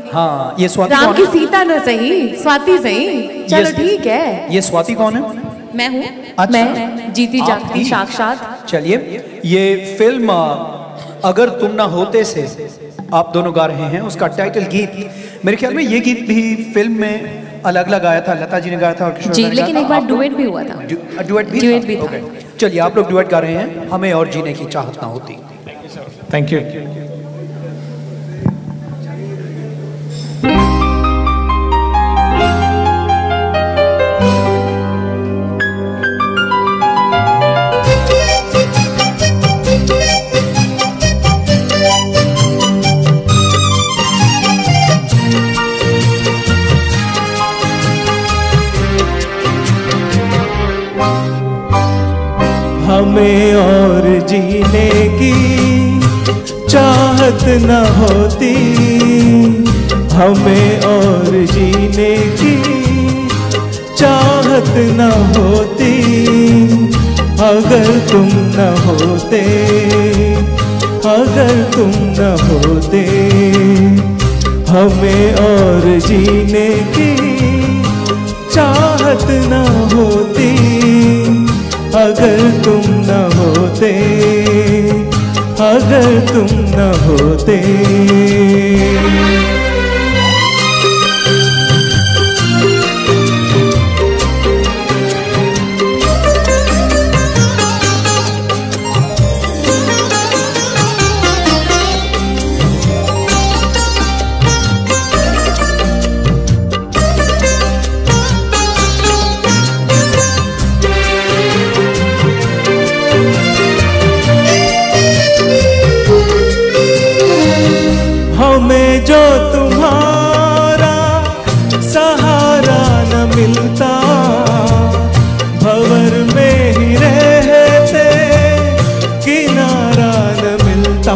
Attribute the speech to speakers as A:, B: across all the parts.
A: हाँ, ये स्वाति
B: राम
A: कौन
B: की
A: है?
B: सीता न सही, स्वाति सही। चलो ठीक है।
A: ये स्वाति कौन है?
B: मैं हूँ।
A: अच्छा।
B: मैं जीती
A: आप
B: जागती
A: ही?
B: साक्षात।
A: चलिए, ये फिल्म अगर तुम ना होते से आप दोनों गा रहे हैं, उसका टाइटल गीत मेरे ख्याल में ये गीत भी फिल्म में अलग अलग आया था, लता जी ने गाया था और किशोर
B: जी,
A: दा ने गाया
B: लेकिन
A: था।
B: एक बार
A: आप लोग-
B: डुएट भी हुआ था।
A: डुएट भी
B: डुएट भी था।
A: ओके। चलिए, आप लोग डुएट गा रहे हैं, हमें और जीने की चाहत ना होती।
C: Thank you.
D: हमें और जीने की चाहत न होती, हमें और जीने की चाहत न होती, अगर तुम न होते, अगर तुम न होते। हमें और जीने की चाहत न होती, अगर तुम न होते, अगर तुम न होते। हमें जो तुम्हारा सहारा न मिलता, भंवर में ही रहते किनारा न मिलता।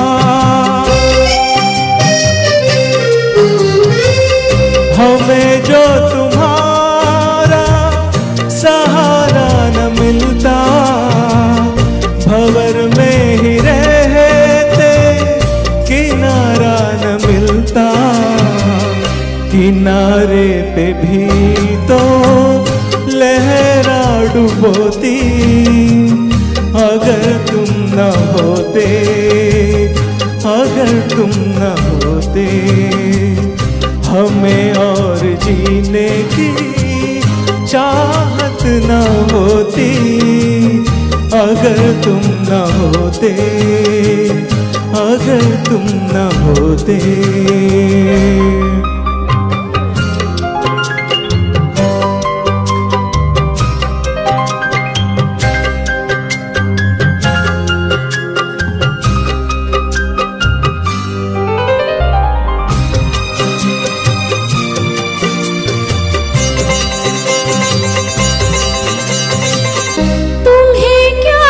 D: हमें जो तुम्हारा सहारा न मिलता, भंवर में ही रहते किनारा न मिलता। किनारे पे भी तो लहरा डुबोती, अगर तुम न होते, अगर तुम न होते। हमें और जीने की चाहत न होती, अगर तुम न होते, अगर तुम न होते।
E: तुम्हें क्या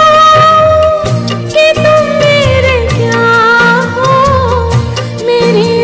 E: बताऊं कि तुम मेरे क्या हो, मेरी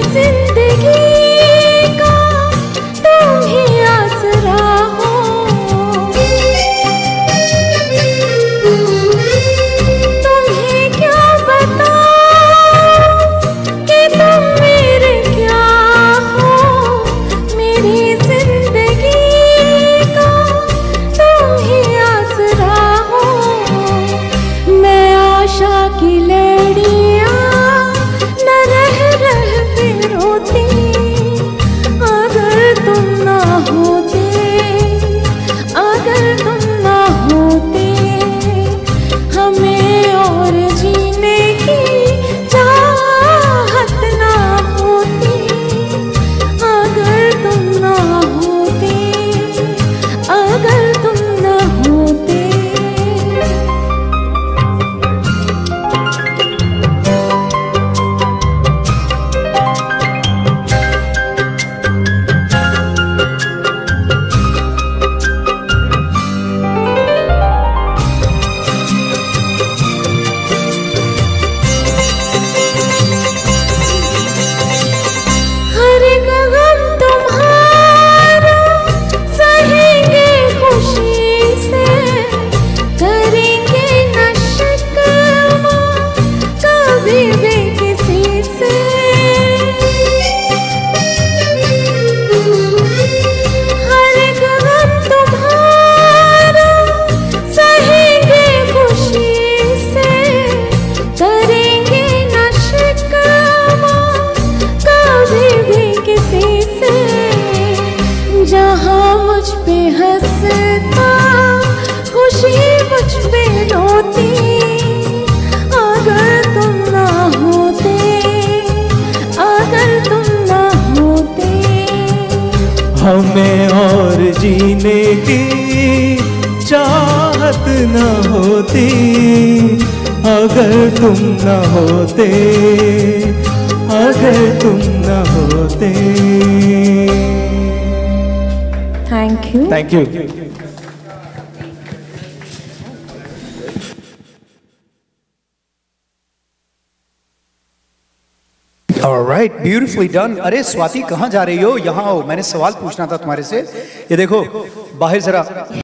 D: हमें और जीने की चाहत न होती अगर तुम न होते, अगर तुम न होते।
B: Thank you.
D: Thank you.
A: Alright, beautifully done. अरे स्वाति कहाँ जा रही हो? यहाँ आओ, मैंने सवाल पूछना था तुम्हारे से। ये देखो बाहर जरा